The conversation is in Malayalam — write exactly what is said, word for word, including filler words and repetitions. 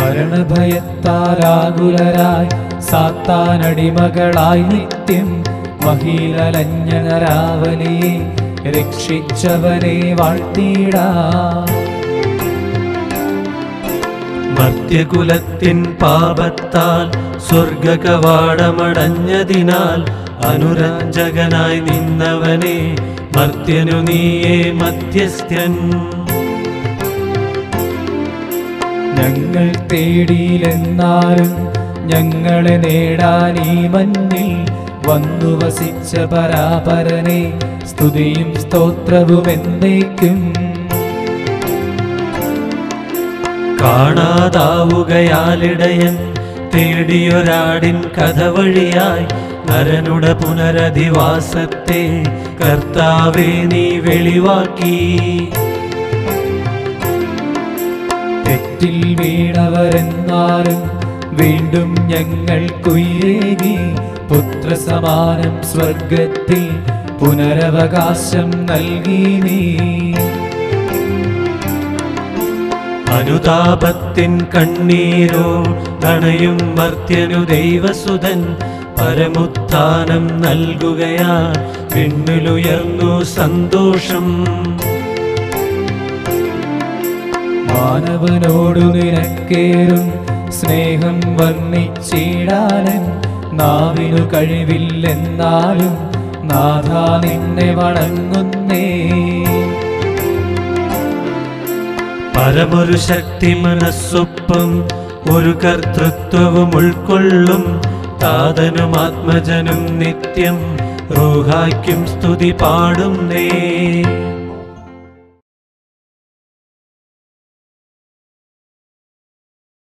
മരണഭയത്താലാകുലരായി സാത്താനടിമകളായി നിത്യം മഹീലലഞ്ഞ നരാവലിയെ രക്ഷിച്ചവനെ വാഴ്ത്തിടാം. മർത്യകുലത്തിൻ പാപത്താൽ സ്വർഗകവാടമടഞ്ഞതിനാൽ അനുരഞ്ജകനായി നിന്നവനെ മർത്യനു നീയേ മധ്യസ്ഥൻ. ഞങ്ങൾ തേടിയിലെന്നാലും ഞങ്ങളെ നേടാൻ ഈ മഞ്ഞിൽ വന്നു വസിച്ച പരാപരനെ സ്തുതിയും സ്തോത്രവും എന്നേക്കും. കാണാതാവുകയാലിടയൻ തേടിയൊരാടിൻ കഥ വഴിയായി നരനുടെ പുനരധിവാസത്തെ കർത്താവേ നീ വെളിവാക്കി. തെറ്റിൽ വീണവരെന്നാലും വീണ്ടും ഞങ്ങൾക്കുയേകി പുത്രസമാനം സ്വർഗത്തിൽ പുനരവകാശം നൽകി നീ. അനുതാപത്തിൻ കണ്ണീരോ നണയും മർത്യനു ദൈവസുതൻ പരമുത്ഥാനം നൽകുകയാ വിണ്ണിലുയർന്നു സന്തോഷം. മാനവനോടു നിനക്കേറും സ്നേഹം വർണ്ണിച്ചിടാനും നാവിനു കഴിവില്ലെന്നാലും നാഥാ നിന്നെ വണങ്ങുന്നേ. പരമൊരു ശക്തി മനസ്സൊപ്പം ഒരു കർത്തൃത്വവും ഉൾക്കൊള്ളും താതനും ആത്മജനും നിത്യം റൂഹായ്ക്കും സ്തുതി പാടുന്നേ.